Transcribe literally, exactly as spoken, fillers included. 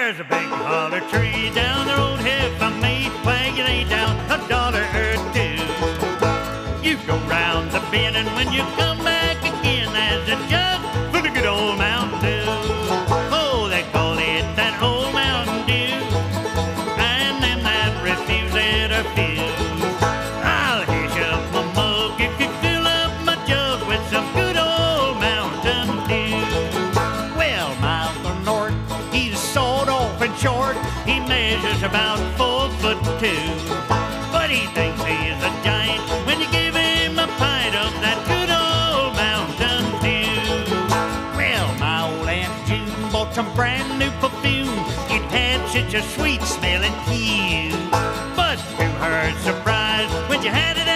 There's a big holler tree down the road here from me, where you lay down a dollar or two. You go round the bend, and when you come back again, there's a jug full of good old Mountain Dew. Oh, they call it that old Mountain Dew, and them that refuse it are few. I'll hitch up my mug if you fill up my jug with some good old Mountain Dew. Well, Miles North, he's sawed off and short. He measures about four foot two, but he thinks he is a giant when you give him a pint of that good old Mountain Dew. Well, my old Aunt June bought some brand new perfume. It had such a sweet smelling hue, but to her surprise, when you had it